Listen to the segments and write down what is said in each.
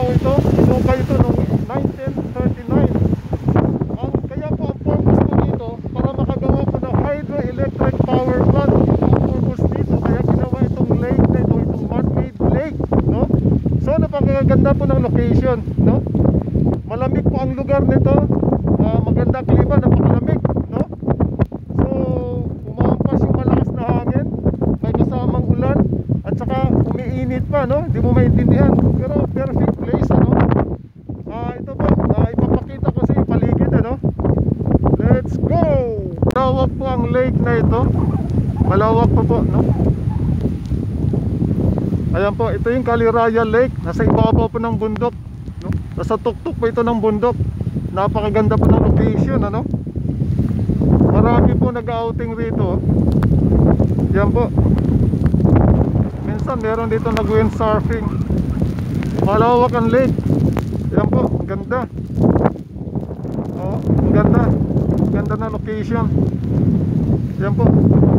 ito, inukay ito noong 1939. Kaya po ang purpose ko dito, para makagawa ko ng hydroelectric power plant. Ang purpose dito, kaya ginawa itong lake na ito, itong man-made lake, no? So napakaganda po ng location, no? Malamig po ang lugar nito, maganda klima, napakalamig, no? So umampas yung malakas na hangin, may kasamang ulan, at saka umiinit pa, no? Hindi mo maintindihan, pero perfect place, ano? Ito po, ipapakita ko sa iyo paligid, ano? Let's go! Malawak po ang lake na ito, malawak po po, no? Ayan po, ito yung Caliraya Lake, nasa ibabaw po ng bundok, no? Nasa tuktok po ito ng bundok. Napakaganda po ng location, ano? Marami po nag-outing rito. Yan po. Minsan meron dito nag-windsurfing. Malawak ang lake. Yan po, ang ganda. Oh, ang ganda. Ang ganda na location. Yan po.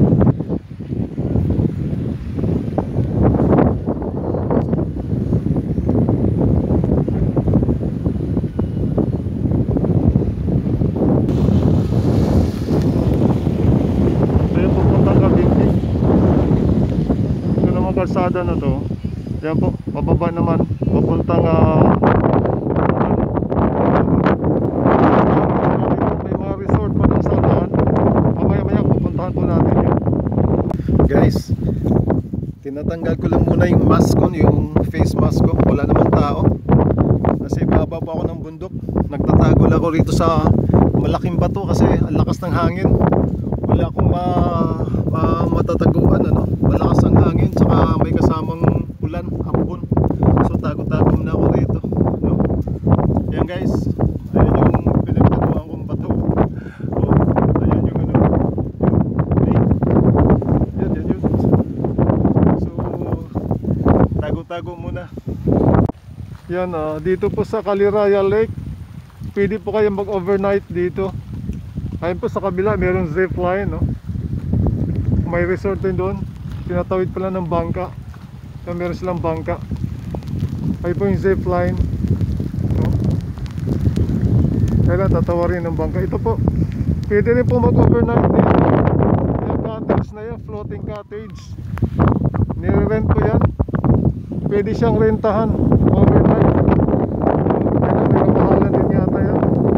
Kalsada na to. Yan po, pababa naman papuntang may mga resort pa doon sa unahan. Mamaya pupuntahan po natin yun. Guys, tinatanggal ko lang muna yung mask ko, yung face mask ko. Wala namang tao kasi bababa ako ng bundok. Nagtatago lang ako rito sa malaking bato kasi ang lakas ng hangin. Wala akong matataguan, ano? Malakas ang hangin, saka may kasamang ulan, hambon. So tago-tago na ako rito, no? Ayan guys, ayan yung pinagtaguan kong bato. Oh, ayan yung ano, yun. So tago-tago muna. Yan, dito po sa Caliraya Lake, pwede po kayong mag-overnight dito. Ayun po sa kabila, mayroong zip line, no? May resort din doon. Tinatawid pala ng bangka. So, meron silang bangka. Ayun po yung zip line, no? Kailan tatawarin ng bangka. Ito po, pwede rin po mag-overnight dito. Yung cottage na yan, floating cottage. Nire-rent ko yan. Pwede siyang rentahan overnight. Kaya may kamahalan din yata yan.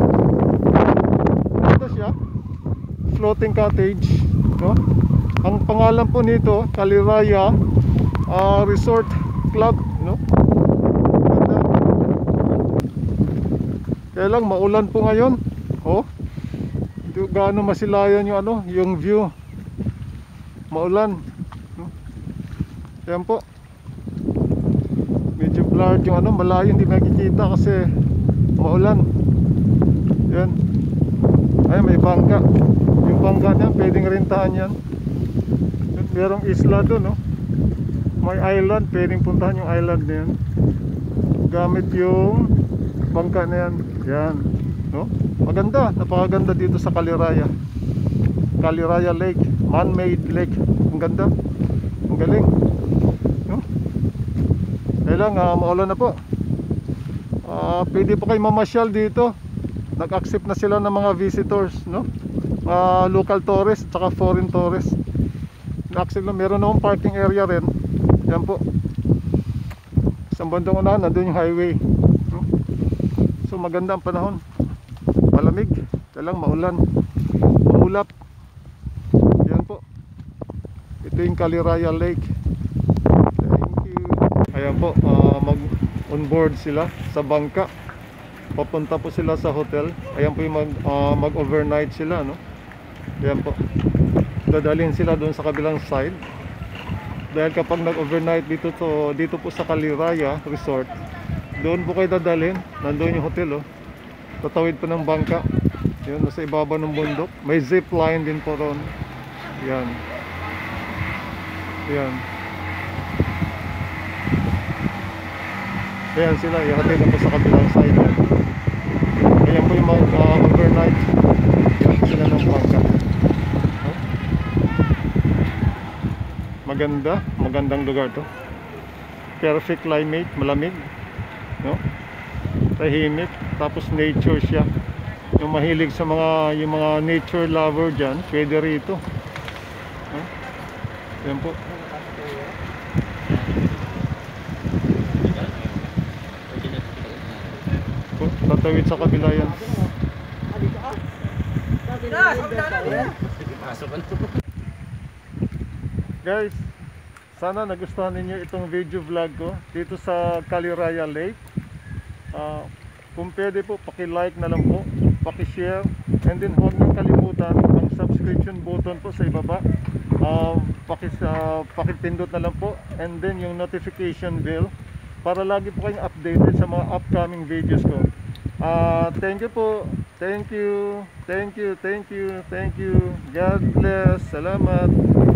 Floating cottage, no? Ang pangalan po nito, Caliraya Resort Club, no? Ganda. Kaya lang maulan po ngayon. Oh, hindi gaano masilayan yung ano, yung view. Maulan, no? Yan po. Medyo blurred yung ano, malayo hindi makikita kasi maulan. Yan. Ay, may bangka. Yung bangka niya, pwedeng rentahan yan. Merong isla doon, no? May island, pwedeng puntahan yung island na yan. Gamit yung bangka na yan. Yan, no? Maganda, napakaganda dito sa Caliraya. Caliraya Lake, man-made lake. Ang ganda, ang galing, no? Kaya lang, maulan na po. Pwede po kayo mamasyal dito. Nag-accept na sila ng mga visitors, no? Local tourists, tsaka foreign tourists. Nag-accept na, meron akong parking area rin. Yan po. Sa bandang unahan, nandun yung highway, no? So maganda ang panahon. Malamig, kailang maulan, maulap. Yan po. Ito yung Caliraya Lake. Thank you. Ayan po, mag-on board sila sa bangka. Papunta po sila sa hotel. Ayan po yung mag-overnight sila, no? Ayan po. Dadalhin sila doon sa kabilang side. Dahil kapag nag-overnight dito po sa Caliraya Resort, doon po kayo dadalhin. Nandoon yung hotel, oh. Tatawid po ng bangka. Yan, nasa ibaba ng bundok. May zip line din po ron. Yan. Yan. Ayan sila, ihatid na po sa kabilang side. Ayan po yung mag-overnight. Yan sila ng bangka. Magandang lugar to. Perfect climate, malamig, no? tahimik, tapos nature siya. Yung mahilig sa yung mga nature lover dyan, pwede rito. Yan po. Tatawid sa kabila yan. Guys, sana nagustuhan ninyo itong video vlog ko dito sa Caliraya Lake. Kung pwede po, paki-like na lang po, paki-share, and then huwag niyong kalimutan ang subscription button po sa ibaba. Pakipindot na lang po, and then yung notification bell para lagi po kayong updated sa mga upcoming videos ko. Thank you po. Thank you. God bless. Salamat.